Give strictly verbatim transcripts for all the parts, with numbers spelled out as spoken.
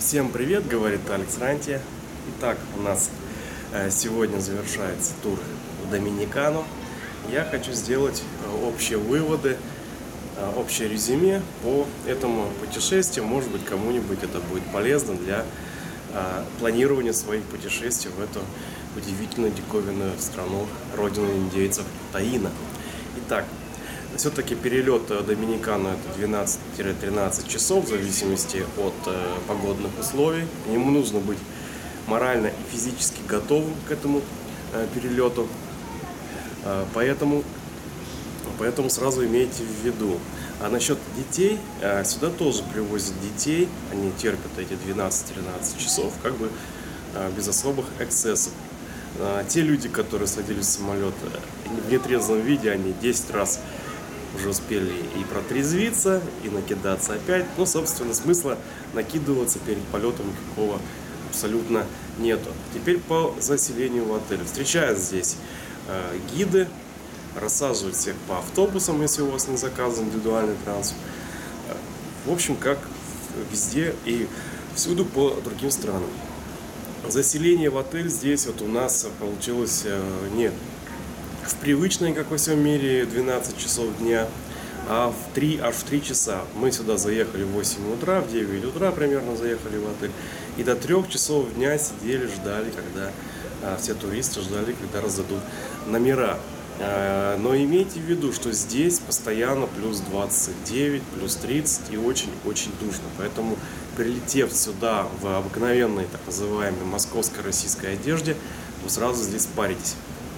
Всем привет, говорит Алекс Рантье. Итак, у нас э, сегодня завершается тур в Доминикану. Я хочу сделать э, общие выводы, э, общее резюме по этому путешествию. Может быть, кому-нибудь это будет полезно для э, планирования своих путешествий в эту удивительную диковинную страну, родину индейцев Таино. Итак, все-таки перелет в Доминикану это двенадцать-тринадцать часов в зависимости от э, погодных условий. Ему нужно быть морально и физически готовым к этому э, перелету. Э, поэтому, поэтому сразу имейте в виду. А насчет детей, э, сюда тоже привозят детей. Они терпят эти двенадцать-тринадцать часов как бы э, без особых эксцессов. Э, те люди, которые садились в самолет в нетрезвом виде, они десять раз уже успели и протрезвиться, и накидаться опять. Но, собственно, смысла накидываться перед полетом никакого абсолютно нету. Теперь по заселению в отель. Встречают здесь э, гиды, рассаживают всех по автобусам, если у вас не заказан индивидуальный транспорт. В общем, как везде и всюду по другим странам. Заселение в отель здесь вот у нас получилось э, не в привычной, как во всем мире, двенадцать часов дня, а в три, аж в три часа. Мы сюда заехали в восемь утра, в девять утра примерно заехали в отель. И до трех часов дня сидели, ждали, когда а, все туристы ждали, когда раздадут номера. А, но имейте в виду, что здесь постоянно плюс двадцать девять, плюс тридцать и очень-очень душно. Поэтому, прилетев сюда в обыкновенной, так называемой московской российской одежде, вы сразу здесь паритесь.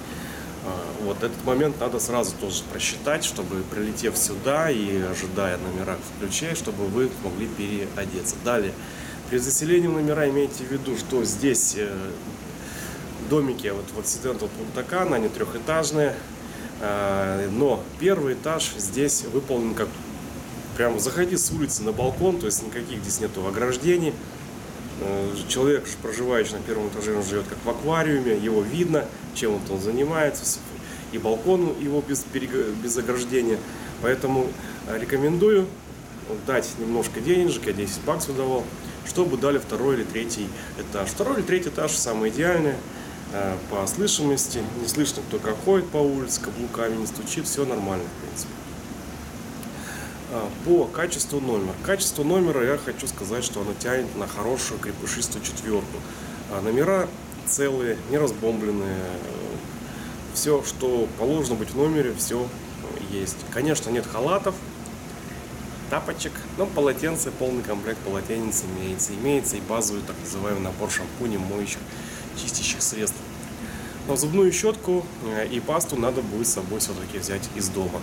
Вот этот момент надо сразу тоже просчитать, чтобы, прилетев сюда и ожидая номера в ключе, чтобы вы могли переодеться. Далее, при заселении в номера имейте в виду, что здесь э, домики вот в Occidental Punta Cana, они трехэтажные, э, но первый этаж здесь выполнен как прямо заходи с улицы на балкон, то есть никаких здесь нету ограждений. Человек, проживающий на первом этаже, он живет как в аквариуме, его видно, чем он там занимается, и балкон его без, без ограждения. Поэтому рекомендую дать немножко денежек, я десять баксов давал, чтобы дали второй или третий этаж. Второй или третий этаж самый идеальный, по слышимости, не слышно, кто как ходит по улице, каблуками не стучит, все нормально, в принципе. По качеству номера. Качество номера я хочу сказать, что оно тянет на хорошую крепышистую четверку. Номера целые, не разбомбленные. Все, что положено быть в номере, все есть. Конечно, нет халатов, тапочек, но полотенце, полный комплект полотенец имеется. Имеется и базовый так называемый набор шампуней, моющих, чистящих средств. Но зубную щетку и пасту надо будет с собой все-таки взять из дома.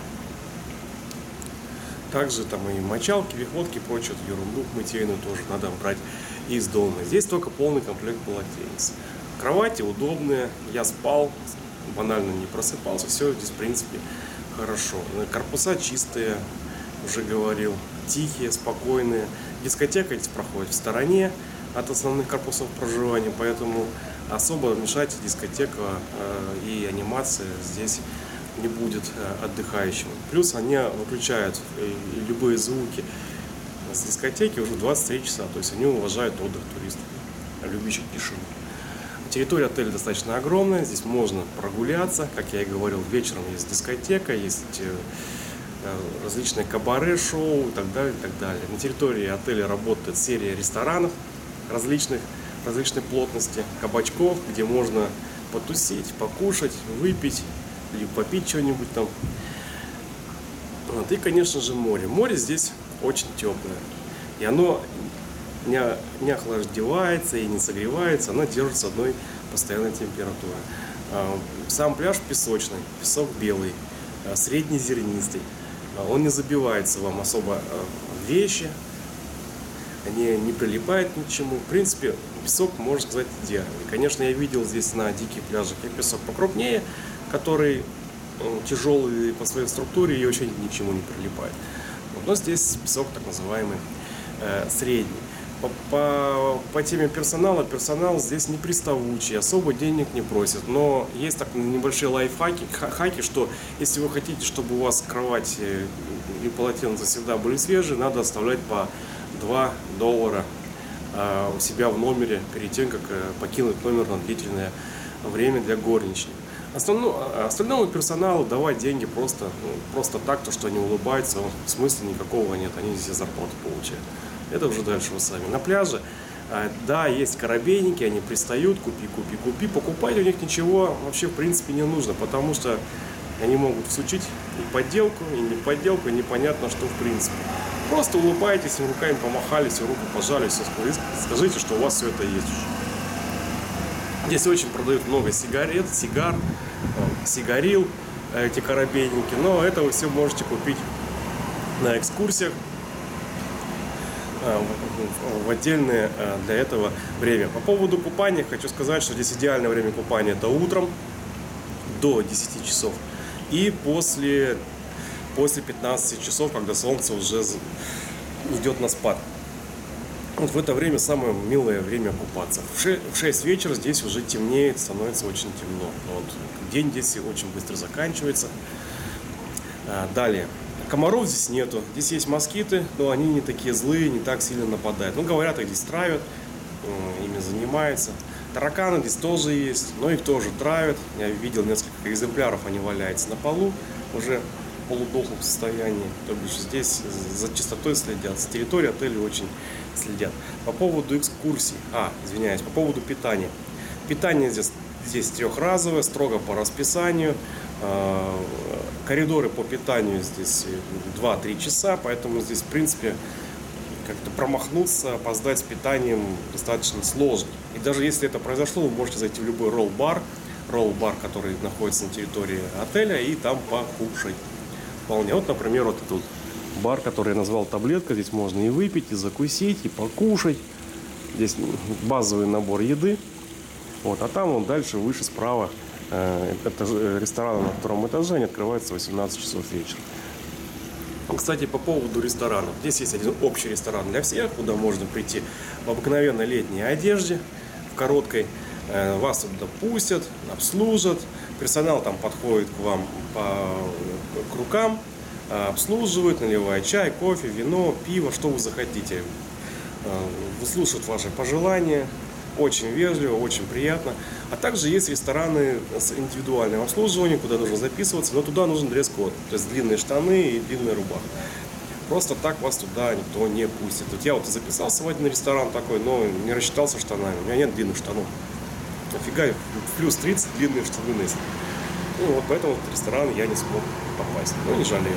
Также там и мочалки, виходки, прочую ерунду мытейную тоже надо брать из дома. Здесь только полный комплект полотенец. Кровати удобные, я спал, банально не просыпался, все здесь в принципе хорошо. Корпуса чистые, уже говорил, тихие, спокойные. Дискотека здесь проходит в стороне от основных корпусов проживания, поэтому особо мешать дискотека э, и анимация здесь не будет отдыхающим. Плюс они выключают любые звуки с дискотеки уже двадцать три часа. То есть они уважают отдых туристов, любящих тишину. Территория отеля достаточно огромная. Здесь можно прогуляться. Как я и говорил, вечером есть дискотека, есть различные кабаре, шоу и так далее, и так далее. На территории отеля работает серия ресторанов различных, различной плотности, кабачков, где можно потусить, покушать, выпить, или попить что-нибудь там. Вот. И, конечно же, море. Море здесь очень теплое. И оно не, не охлаждевается и не согревается, оно держится одной постоянной температуры. Сам пляж песочный, песок белый, среднезернистый. Он не забивается вам особо в вещи, не, не прилипает ни к чему. В принципе, песок, можно сказать, идеальный. Конечно, я видел здесь на диких пляжах и песок покрупнее, который тяжелый по своей структуре и вообще ни к чему не прилипает. Но здесь песок так называемый э, средний. По, по, по теме персонала, персонал здесь не приставучий, особо денег не просит. Но есть так небольшие лайфхаки, хаки, что если вы хотите, чтобы у вас кровать и полотенца всегда были свежие, надо оставлять по два доллара у себя в номере перед тем, как покинуть номер на длительное время для горничной. Остальному, остальному персоналу давать деньги просто, ну, просто так, то, что они улыбаются, смысла никакого нет, они здесь зарплату получают. Это уже дальше вы сами. На пляже, да, есть корабейники, они пристают, купи, купи, купи, покупать у них ничего вообще в принципе не нужно, потому что они могут всучить и подделку, и не подделку, и непонятно что в принципе. Просто улыбайтесь, им руками помахали, все, руку пожали, все, скажите, что у вас все это есть уже. Здесь очень продают много сигарет, сигар, сигарил, эти корабейники, но это вы все можете купить на экскурсиях в отдельное для этого время. По поводу купания хочу сказать, что здесь идеальное время купания это утром до десяти часов и после, после пятнадцати часов, когда солнце уже идет на спад. Вот в это время самое милое время купаться. В шесть вечера здесь уже темнеет, становится очень темно. Вот. День здесь очень быстро заканчивается. Далее. Комаров здесь нету. Здесь есть москиты, но они не такие злые, не так сильно нападают. Ну, говорят, их здесь травят, ими занимаются. Тараканы здесь тоже есть, но их тоже травят. Я видел несколько экземпляров, они валяются на полу уже в полудохлом состоянии. То бишь здесь за чистотой следят, с территории отеля очень следят. По поводу экскурсий, а, извиняюсь, по поводу питания. Питание здесь, здесь трехразовое, строго по расписанию. Коридоры по питанию здесь два-три часа, поэтому здесь, в принципе, как-то промахнуться, опоздать с питанием достаточно сложно. И даже если это произошло, вы можете зайти в любой ролл-бар, ролл-бар, который находится на территории отеля, и там покушать. Вполне. Вот, например, вот этот бар, который я назвал таблетка. Здесь можно и выпить, и закусить, и покушать. Здесь базовый набор еды. Вот, а там он дальше, выше, справа, э, это ресторан на втором этаже, они открываются в восемнадцать часов вечера. Кстати, по поводу ресторанов. Здесь есть один общий ресторан для всех, куда можно прийти в обыкновенной летней одежде, в короткой. Э, вас туда пустят, обслужат. Персонал там подходит к вам по, к рукам, обслуживают, наливают чай, кофе, вино, пиво, что вы захотите. Выслушают ваши пожелания. Очень вежливо, очень приятно. А также есть рестораны с индивидуальным обслуживанием, куда нужно записываться, но туда нужен дресс-код. То есть длинные штаны и длинная рубаха. Просто так вас туда никто не пустит. Вот я вот записался в один ресторан такой, но не рассчитался штанами. У меня нет длинных штанов. Офига, в плюс тридцать длинные штаны носят. Ну вот поэтому в этот ресторан я не смог попасть. Но не жалею.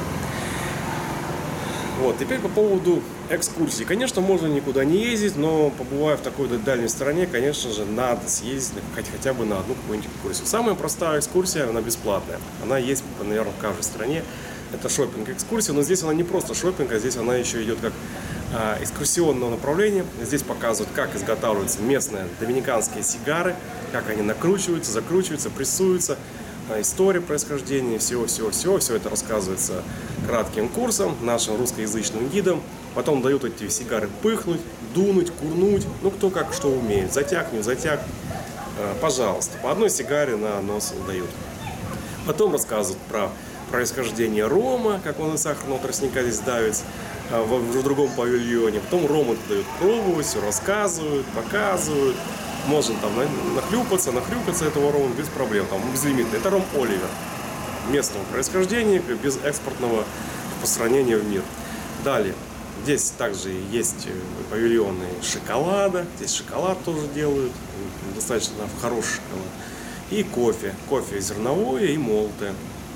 Вот, теперь по поводу экскурсий. Конечно, можно никуда не ездить, но побывая в такой дальней стране, конечно же, надо съездить хоть, хотя бы на одну какую-нибудь экскурсию. Самая простая экскурсия, она бесплатная. Она есть, наверное, в каждой стране. Это шопинг-экскурсия, но здесь она не просто шопинг, а здесь она еще идет как а, экскурсионное направление. Здесь показывают, как изготавливаются местные доминиканские сигары, как они накручиваются, закручиваются, прессуются. История происхождения, всего-всего-всего, все это рассказывается кратким курсом, нашим русскоязычным гидом. Потом дают эти сигары пыхнуть, дунуть, курнуть, ну кто как что умеет, затяг, не затяг, пожалуйста, по одной сигаре на нос дают. Потом рассказывают про происхождение рома, как он из сахарного тростника здесь давится в, в другом павильоне. Потом ром это дают пробовать, все рассказывают, показывают. Можно там нахлюпаться, нахрюкаться этого рома без проблем, там безлимитный. Это ром Оливер местного происхождения, без экспортного распространения в мир. Далее, здесь также есть павильоны шоколада, здесь шоколад тоже делают, достаточно хороший шоколад. И кофе, кофе зерновое и молотое.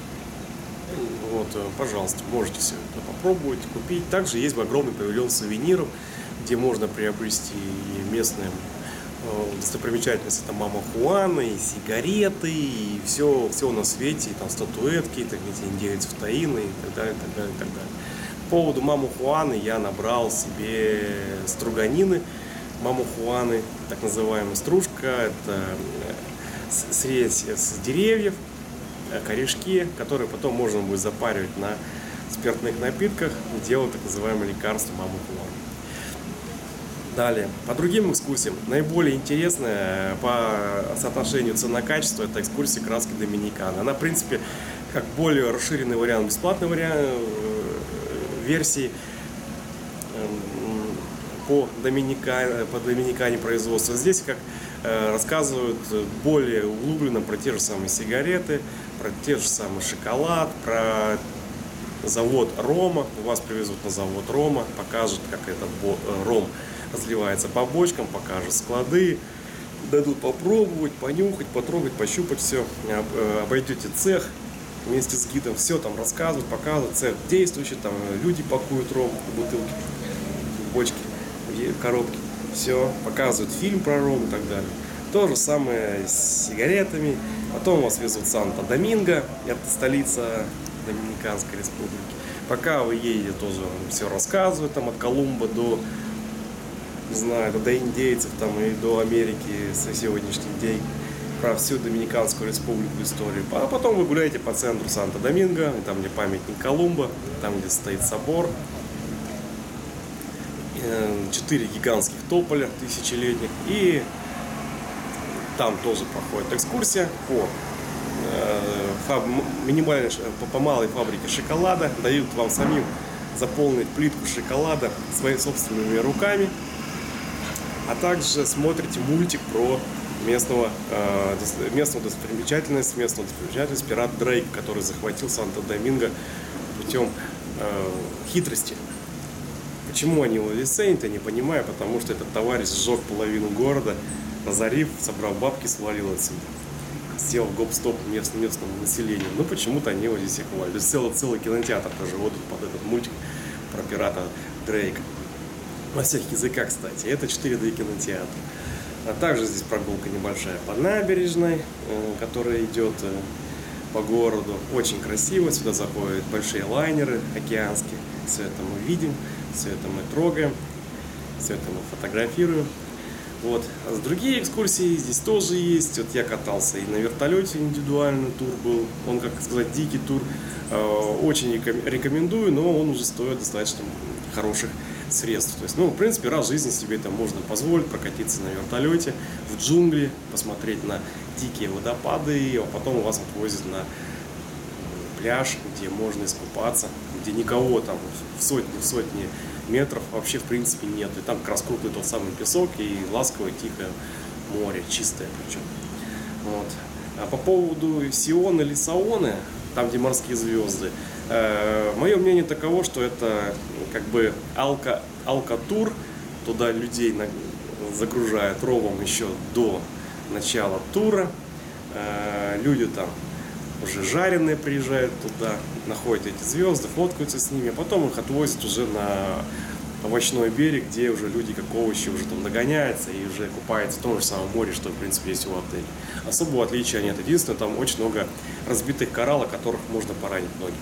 Вот, пожалуйста, можете все это попробовать, купить. Также есть огромный павильон сувениров, где можно приобрести и местные достопримечательности, это Мама Хуана, и сигареты, и все, все на свете, и там статуэтки, так, где индейцев Таина, и так далее, так далее, так далее. По поводу Мамы Хуаны я набрал себе струганины. Маму Хуаны, так называемая стружка, это средь с деревьев, корешки, которые потом можно будет запаривать на спиртных напитках и делать так называемое лекарство Маму Хуаны. Далее, по другим экскурсиям, наиболее интересная по соотношению цена-качество это экскурсия краски Доминиканы. Она, в принципе, как более расширенный вариант, бесплатный вариант версии по Доминикане, по Доминикане производства. Здесь как э, рассказывают более углубленно про те же самые сигареты, про те же самые шоколад, про завод рома. Вас привезут на завод рома, покажут, как этот ром разливается по бочкам, покажут склады, дадут попробовать, понюхать, потрогать, пощупать все. Обойдете цех вместе с гидом, все там рассказывают, показывают. Цех действующий, там люди пакуют ром в бутылки, в бочки, в коробки. Все, показывают фильм про ром и так далее. То же самое с сигаретами. Потом вас везут в Санто-Доминго, это столица Доминиканской республики. Пока вы едете, тоже все рассказывают, там от Колумба до, не знаю, до индейцев, там и до Америки со сегодняшний день, про всю Доминиканскую республику историю. А потом вы гуляете по центру Санто-Доминго, там где памятник Колумба, там где стоит собор, четыре гигантских тополя тысячелетних, и там тоже проходит экскурсия по Фаб, минимальной, по, по малой фабрике шоколада, дают вам самим заполнить плитку шоколада своими собственными руками, а также смотрите мультик про местного, э, местную достопримечательность, местную достопримечательность пират Дрейк, который захватил Санто-Доминго путем э, хитрости. Почему они его лицензируют, я не понимаю, потому что этот товарищ сжег половину города, разорив, собрал бабки, свалил отсюда. Сделал гоп-стоп мест, местному населению. Но почему-то они его здесь и хвалят. То есть целый, целый кинотеатр тоже вот под этот мультик про пирата Дрейка. На всех языках, кстати. Это четыре дэ кинотеатра. А также здесь прогулка небольшая по набережной, которая идет по городу. Очень красиво. Сюда заходят большие лайнеры океанские. Все это мы видим, все это мы трогаем, все это мы фотографируем. Вот. А другие экскурсии здесь тоже есть. Вот я катался и на вертолете, индивидуальный тур был. Он, как сказать, дикий тур. Очень рекомендую, но он уже стоит достаточно хороших средств. То есть, ну, в принципе, раз в жизни себе это можно позволить, прокатиться на вертолете в джунгли, посмотреть на дикие водопады, а потом вас отвозят на пляж, где можно искупаться, где никого там в сотни, в сотни метров вообще в принципе нет. И там как раз крупный тот самый песок и ласковое тихое море, чистое причем. Вот. А по поводу Сионы или Саоны, там где морские звезды, э, мое мнение таково, что это как бы алка, алка-тур, туда людей на, загружают ровом еще до начала тура. Э, люди там уже жареные приезжают туда, находят эти звезды, фоткаются с ними, а потом их отвозят уже на овощной берег, где уже люди как овощи уже там догоняются и уже купаются в том же самом море, что в принципе есть у отеля. Особого отличия нет. Единственное, там очень много разбитых коралл, о которых можно поранить ноги.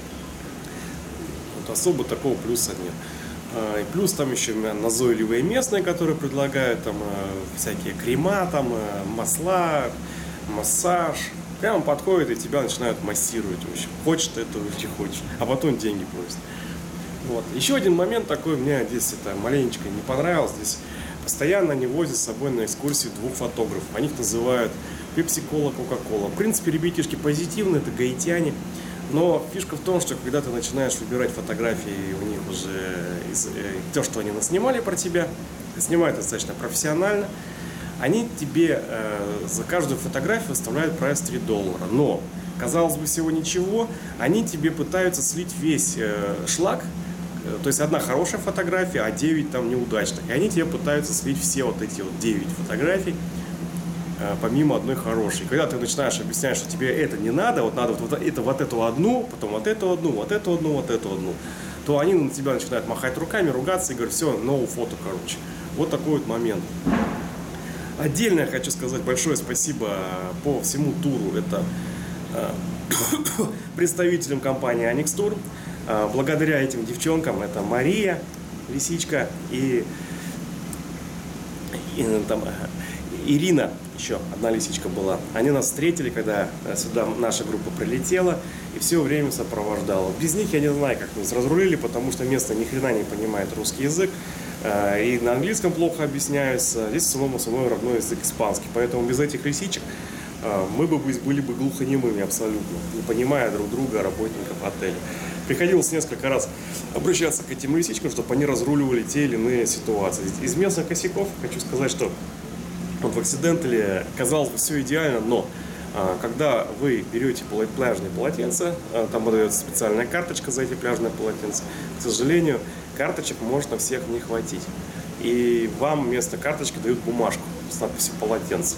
Вот особо такого плюса нет. И плюс там еще назойливые местные, которые предлагают там всякие крема, там масла, массаж. Прямо подходит и тебя начинают массировать. В общем, хочешь ты этого или не хочешь, а потом деньги просят. Вот. Еще один момент такой, мне здесь это маленечко не понравилось. Здесь постоянно они возят с собой на экскурсии двух фотографов. Они их называют Пепси-кола, Кока-кола. В принципе, ребятишки позитивные, это гаитяне. Но фишка в том, что когда ты начинаешь выбирать фотографии у них уже из э, то, что они наснимали про тебя, снимают достаточно профессионально. Они тебе э, за каждую фотографию выставляют прайс три доллара. Но, казалось бы, всего ничего, они тебе пытаются слить весь э, шлак. Э, то есть одна хорошая фотография, а девять там неудачных. И они тебе пытаются слить все вот эти вот девять фотографий, э, помимо одной хорошей. Когда ты начинаешь объяснять, что тебе это не надо, вот надо вот, вот, это, вот эту одну, потом вот эту одну, вот эту одну, вот эту одну, то они на тебя начинают махать руками, ругаться и говорят, все, новое фото, короче. Вот такой вот момент. Отдельно я хочу сказать большое спасибо по всему туру. Это э, представителям компании Аникс Тур. Э, благодаря этим девчонкам, это Мария, лисичка, и, и там, Ирина, еще одна лисичка была. Они нас встретили, когда сюда наша группа прилетела, и все время сопровождала. Без них я не знаю, как нас разрулили, потому что местные ни хрена не понимает русский язык. И на английском плохо объясняются. Здесь в основном основной родной язык испанский. Поэтому без этих лисичек мы бы были бы глухонемыми абсолютно, не понимая друг друга, работников отеля. приходилось несколько раз обращаться к этим лисичкам, чтобы они разруливали те или иные ситуации. Из местных косяков хочу сказать, что вот в Accidentally, казалось бы, все идеально, но а, когда вы берете пляжные полотенца, а, там выдается специальная карточка за эти пляжные полотенца, к сожалению, карточек может на всех не хватить. И вам вместо карточки дают бумажку с надписью «полотенце».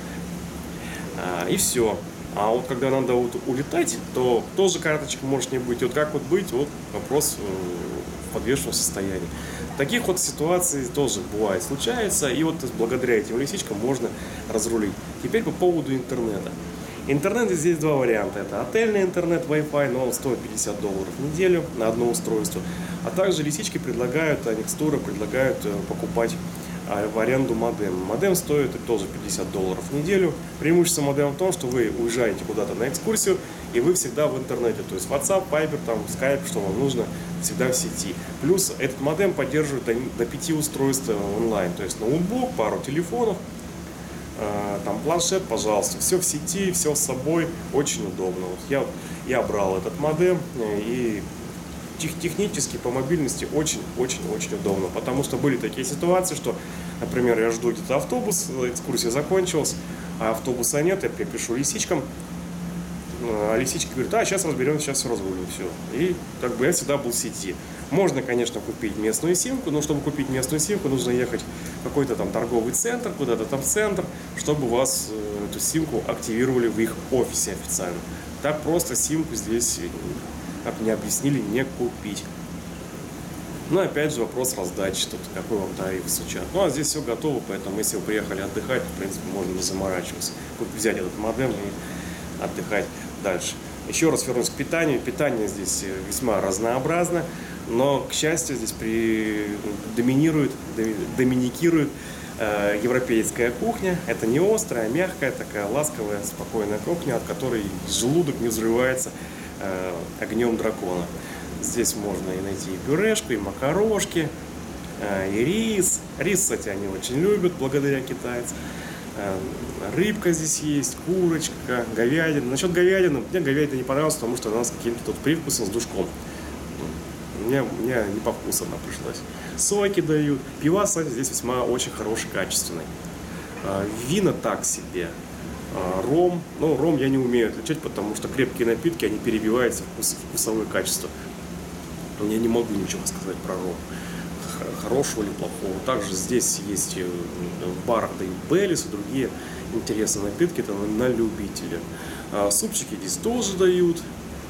А, и все. А вот когда надо вот улетать, то тоже карточек может не быть. И вот как вот быть, вот вопрос в подвешенном состоянии. Таких вот ситуаций тоже бывает, случается. И вот благодаря этим лисичкам можно разрулить. Теперь по поводу интернета. Интернет здесь два варианта. Это отельный интернет, Wi-Fi, но он стоит пятьдесят долларов в неделю на одно устройство. А также лисички предлагают, Анекстуры предлагают покупать в аренду модем. Модем стоит тоже пятьдесят долларов в неделю. Преимущество модема в том, что вы уезжаете куда-то на экскурсию, и вы всегда в интернете. То есть WhatsApp, Viber, там, Skype, что вам нужно, всегда в сети. Плюс этот модем поддерживает до пяти устройств онлайн. То есть ноутбук, пару телефонов, там планшет, пожалуйста. Все в сети, все с собой. Очень удобно. Вот я, я брал этот модем, и технически по мобильности очень-очень-очень удобно, потому что были такие ситуации, что, например, я жду где-то автобус, экскурсия закончилась, а автобуса нет, я пишу лисичкам, а лисички говорят: а, сейчас разберемся, сейчас все разрулим, все. И как бы я всегда был в сети. Можно, конечно, купить местную симку, но чтобы купить местную симку, нужно ехать в какой-то там торговый центр, куда-то там в центр, чтобы вас эту симку активировали в их офисе официально. Так просто симку здесь, как мне объяснили, не купить. Но опять же вопрос раздачи, тут какой вам тариф сучат. Ну а здесь все готово, поэтому если вы приехали отдыхать, в принципе, можно не заморачиваться. Взять этот модем и отдыхать дальше. Еще раз вернусь к питанию. Питание здесь весьма разнообразно, но, к счастью, здесь при... доминирует, доминикирует э, европейская кухня. Это не острая, а мягкая, такая ласковая, спокойная кухня, от которой желудок не взрывается э, огнем дракона. Здесь можно и найти и пюрешку, и макарошки, э, и рис. Рис, кстати, они очень любят, благодаря китайцам. Рыбка здесь есть, курочка, говядина. Насчет говядины, мне говядина не понравилась, потому что она с каким-то тут привкусом, с душком. Мне, мне не по вкусу она пришлась. Соки дают. Пива, кстати, здесь весьма очень хороший, качественный. Вина так себе. Ром. Ну, ром я не умею отличать, потому что крепкие напитки, они перебиваются вкус, вкусовое качество. Я не могу ничего сказать про ром, хорошего или плохого. Также здесь есть в барах дают Бейлис и другие интересные напитки, это на любителя. Супчики здесь тоже дают.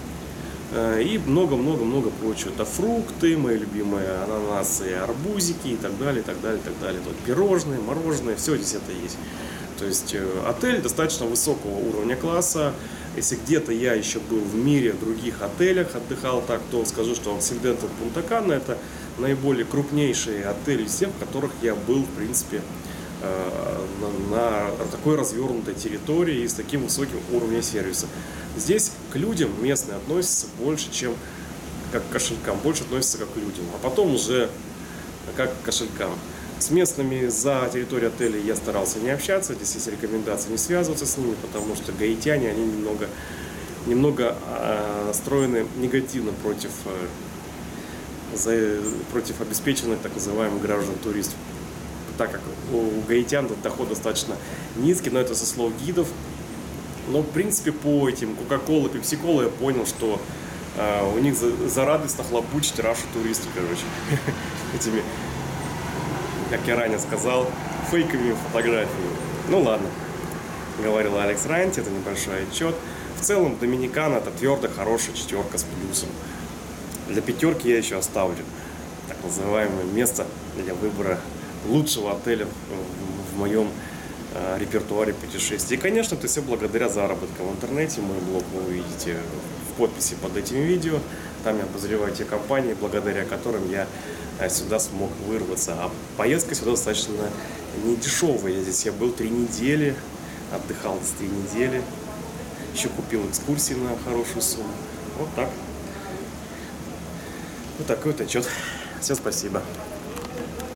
И много-много-много прочего. Это фрукты, мои любимые ананасы, арбузики и так далее, и так далее, и так далее. Тут пирожные, мороженое, все здесь это есть. То есть отель достаточно высокого уровня класса. Если где-то я еще был в мире в других отелях, отдыхал так, то скажу, что Occidental Punta Cana — это наиболее крупнейшие отели из всех, в которых я был, в принципе, на, на такой развернутой территории и с таким высоким уровнем сервиса. Здесь к людям местные относятся больше, чем как к кошелькам, больше относятся как к людям, а потом уже как к кошелькам. С местными за территорией отеля я старался не общаться, здесь есть рекомендации не связываться с ними, потому что гаитяне, они немного, немного настроены негативно против, за, против обеспеченных так называемых граждан-туристов. Так как у гаитян доход достаточно низкий, но это со слов гидов. Но в принципе по этим Кока-Кола, Пепси-Кола я понял, что у них за, за радость нахлобучить рашу туристы, короче, этими, как я ранее сказал, фейковыми фотографиями. Ну ладно, говорил Алекс Ранти, это небольшой отчет. В целом Доминикана — это твердо хорошая четверка с плюсом. Для пятерки я еще оставлю так называемое место для выбора лучшего отеля в, в моем э, репертуаре путешествий. И, конечно, это все благодаря заработкам в интернете. Мой блог вы увидите в подписи под этим видео. Там я обозреваю те компании, благодаря которым я сюда смог вырваться. А поездка сюда достаточно не дешевая. Я здесь я был три недели, отдыхал здесь три недели. Еще купил экскурсии на хорошую сумму. Вот так. Вот такой вот отчет. Всем спасибо.